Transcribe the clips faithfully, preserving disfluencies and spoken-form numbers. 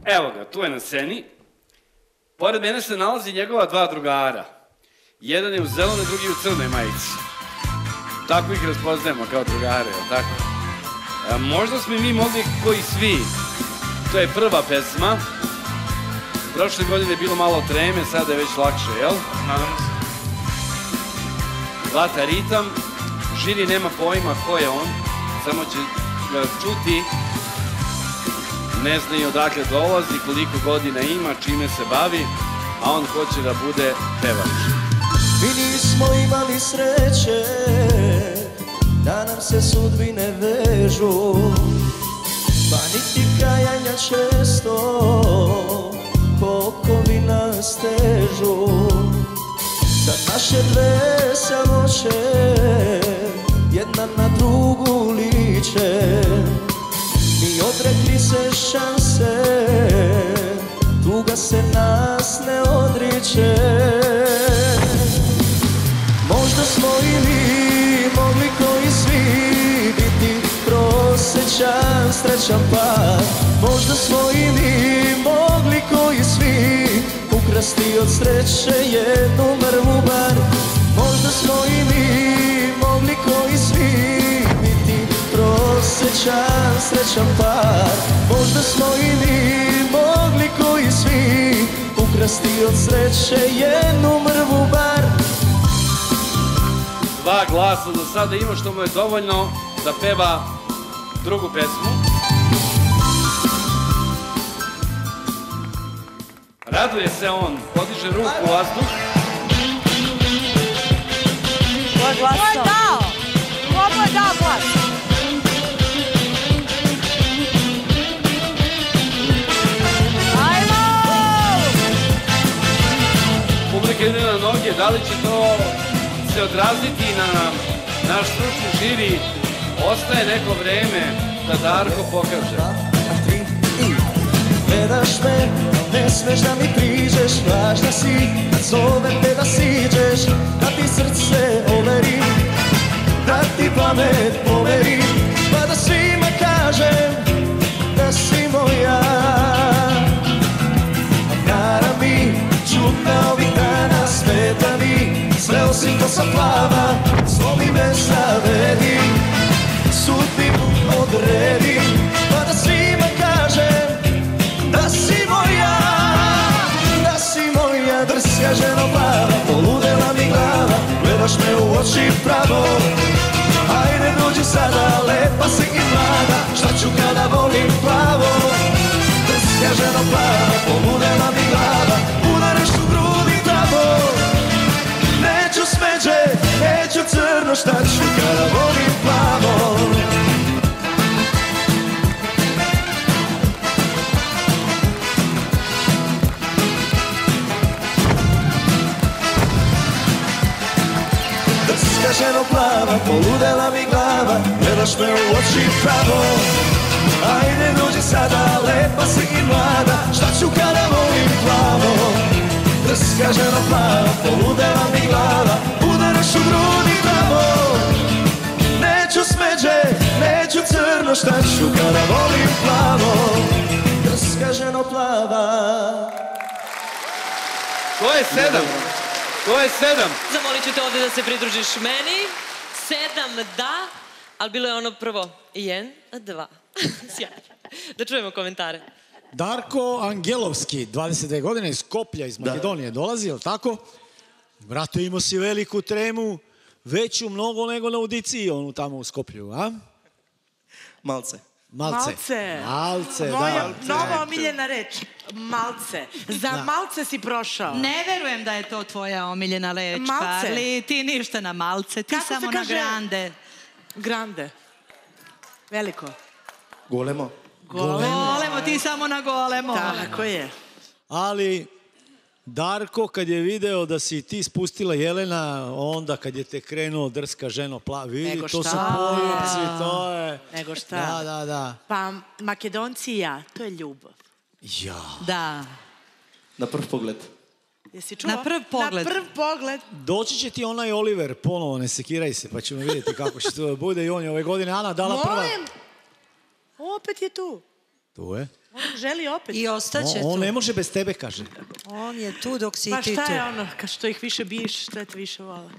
Evo ga, tu je na sceni. Pored mene se nalazi njegova dva drugara. Jedan je u zelenoj, drugi u crnoj majici. Tako ih razpoznajemo kao drugare, jel tako? Možda smo i mi mogli koji svi. To je prva pesma. Prošle godine je bilo malo treme, sada je već lakše, jel? Nadam se. Vlata ritam. Žiri nema pojma ko je on. Samo će ga čuti. Ne zna i odakle dolazi, koliko godina ima, čime se bavi, a on hoće da bude pevač. Mi nismo imali sreće da nam se sudbine vežu, pa niti kajanja često kokovi nas težu. Sad naše dve samoće jedna na drugu liče, mi odrekli se šanse, tuga se nas ne odriče. Možda smo i mi mogli koji svi biti prosječan, srećan par. Možda smo i mi mogli koji svi ukrasti od sreće jednu mrvu bar. Možda smo i mi mogli koji svi biti prosječan, srećan par. Možda smo i mi mogli koji svi ukrasti od sreće jednu mrvu bar. Dva glasa do sada ima, što mu je dovoljno da peva drugu pesmu. Raduje se on, podiže ruku u vazduh. Ko je glasao? Ko je dao? Ko mu je dao glas? Ajmo! Publika ide na noge, da li će to se odraziti na naš stručni žiri? Ostaje neko vreme da Darko pokaže. Gledaš me, ne smeš da mi priđeš, važna si, kad zovem te da siđeš, da ti srce overim, da ti pamet poverim, pa da svima kažem da si moja. Kara mi, čutna ovih dana, smeta mi, sreo si ko sam plava, slomi me zavedi, sudbinu odredi, pa da svima kažem da si moja, da si moja drska ženo plava, poludela mi glava, gledaš me u oči pravo. Ajde dođi sada, lepa si i mlada, šta ću kada volim plavo. Drska ženo plava, poludela mi glava, udareš u grudi pravo. Neću smeđe, neću crno, šta ću kada volim plavo. Ženo plava, poludela mi glava, gledaš me u oči pravo. Ajde dođi sada, lepa si i mlada, šta ću kada volim plavo. Drska ženo plava, poludela mi glava, udareš u grudi pravo. Neću smeđe, neću crno, šta ću kada volim plavo. Drska ženo plava. To je sedam. To je sedam. Zamolit ću te ovdje da se pridružiš meni. Sedam da, ali bilo je ono prvo. Jen, dva. Sjajno. Da čujemo komentare. Darko Angelovski, dvadeset dve godine, iz Skoplja, iz Makedonije dolazi, je li tako? Brate, imao si veliku tremu, veću mnogo nego na audiciji, onu tamo u Skoplju, a? Malce. Malce. Malce. Malce, da. Moja nova omiljena reč. Malce. Za malce si prošao. Ne verujem da je to tvoja omiljena reč, Karli. Ti ništa na malce, ti samo na grande. Grande. Veliko. Golemo. Golemo, ti samo na golemo. Tako je. Ali Darko, kad je video da si ti spustila Jelena, onda kad je te krenuo drska ženo plava, vidi, to su poljubci, to je... Nego šta? Da, da, da. Pa Makedonci i ja, to je ljubav. Ja. Da. Na prv pogled. Jesi čuo? Na prv pogled. Na prv pogled. Doći će ti onaj Oliver, ponovo, ne sekiraj se, pa ćemo vidjeti kako će to bude i on je ove godine. Ana, dala prva... Molim! Opet je tu. Tu je. On želi opet. I ostaće tu. On ne može bez tebe, kaže. On je tu dok si Pa ti tu. šta je ono, što ih više biješ, što te više vole.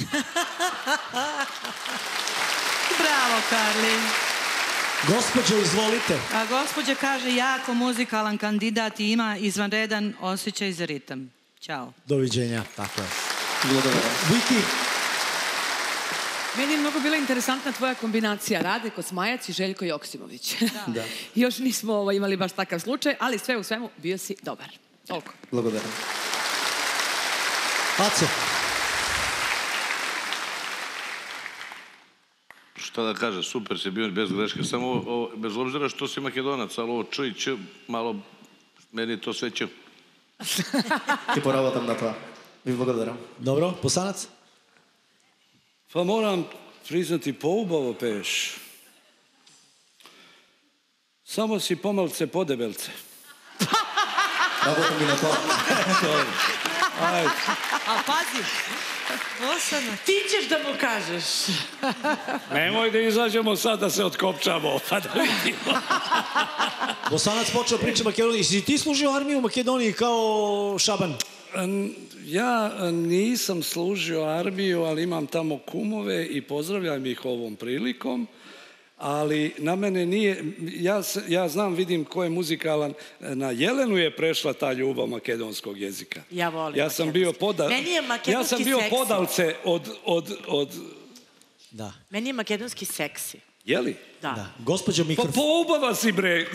Bravo, Karli. Gospođo, izvolite. A gospođa kaže, jako muzikalan kandidat i ima izvanredan osjećaj za ritam. Ćao. Doviđenja, tako je. Viki. Meni je mnogo bila interesantna tvoja kombinacija Rade Kosmajac i Željko Joksimović. Da. Još nismo ovo, imali baš takav slučaj, ali sve u svemu bio si dobar. Toliko. Благодарам. Aco. Šta da kaže, super si bio bez greške, samo ovo, bez obzira što si Makedonac, ali ovo č i č, malo, meni je to sve č. Ти поработам на тоа. Ви благодарам. Dobro, Bosanac? Pa moram priznati, poubavo peš. Samo si pomalce podebelce. Работам и на тоа. Ajde. A pazi, Bosanac. Ti ćeš da mu kažeš. Nemoj da izađemo sad da se otkopčamo, pa da vidimo. Bosanac počeo priča Makedoniji. Si ti služio armiju u Makedoniji kao Šaban? Ja nisam služio armiju, ali imam tamo kumove i pozdravljam ih ovom prilikom. Ali na mene nije, ja, ja znam, vidim ko je muzikalan, na Jelenu je prešla ta ljubav makedonskog jezika. Ja volim ja sam bio poda... Meni je makedonski Ja sam bio seksi. podalce od... od, od... Da. Meni je makedonski seksi. Jeli? Da. Da. Gospođo Pa mikrofon. poubava si, bre!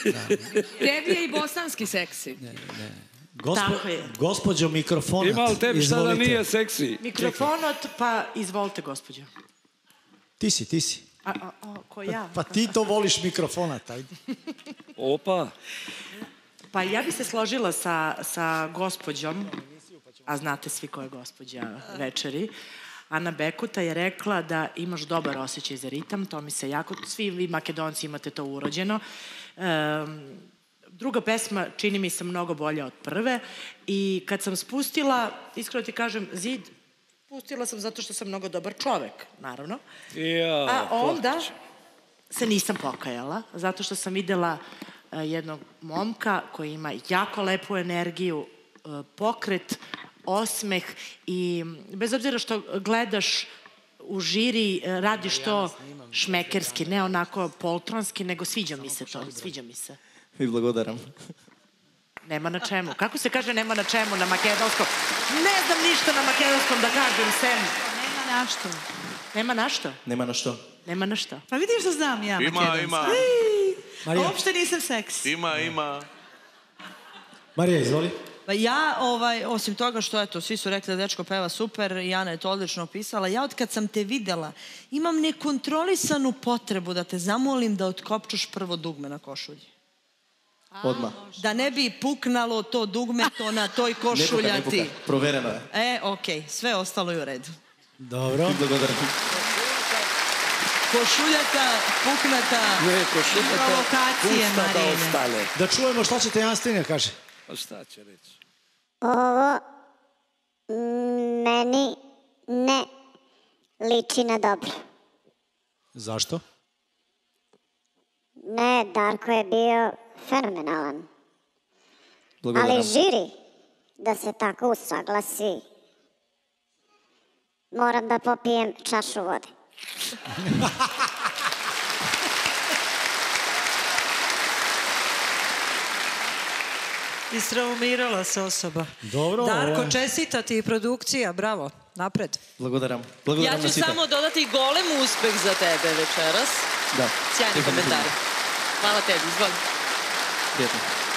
Tebi je i bosanski seksi. Ne, ne. Gospo... Tako je. Gospođo mikrofonat. Ima li tebi šta da izvolite. nije seksi? Mikrofonot, pa izvolite, gospođo. Ti si, ti si. A, a, a, ko ja? Pa ti to voliš mikrofonat, ajde. Opa! Pa ja bi se složila sa, sa gospođom, a znate svi ko je gospođa večeri, Ana Bekuta je rekla da imaš dobar osjećaj za ritam, to mi se jako, svi vi Makedonci imate to urođeno. Um, druga pesma čini mi se mnogo bolja od prve i kad sam spustila, iskreno ti kažem, zid, pustila sam zato što sam mnogo dobar čovek, naravno. Ja, A onda se nisam pokajala, zato što sam videla uh, jednog momka koji ima jako lepu energiju, uh, pokret, osmeh i bez obzira što gledaš u žiri, uh, radiš to šmekerski, ne onako poltronski, nego sviđa mi se to, sviđa mi se. Ви благодарам. Nema na čemu. Kako se kaže nema na čemu na makedonskom? Ne znam ništa na makedonskom da kažem, sem. Nema na što. Nema na što? Нема на што. Nema na što. Pa vidiš da znam ja Ima, makedonski. ima. Marija. Uopšte nisam seksi. Ima, ima. Marija, izvoli. Pa ja, ovaj, osim toga što, eto, svi su rekli da dečko peva super, i Ana je to odlično opisala, ja od kad sam te videla, imam nekontrolisanu potrebu da te zamolim da otkopčuš prvo dugme na košulji. Одма. Da ne bi puknalo to dugme to na toj Не пука, не košuljati. пука. Проверено е. E, okej, sve ostalo je u redu. Dobro. Ви благодарам. Košuljata, puknata, Ne, košuljata, Provokacije, pusta da Marine. ostale. Da čujemo šta će te Jan Striner kaže. Pa šta će reći? Ovo meni ne liči na dobro. Zašto? Ne, Darko je bio fenomenalan. Ali Благодарам. žiri da se tako usaglasi. Moram da popijem čašu vode. Istraumirala se osoba. Dobro. Darko, ovo je- čestita ti i produkcija, bravo, napred. Благодарам. Ja Благодарам на ću сите. samo dodati golem uspeh za tebe večeras. Да. Sjajni Дефинитивно. komentar. Hvala tebi, izvoli. Пријатно.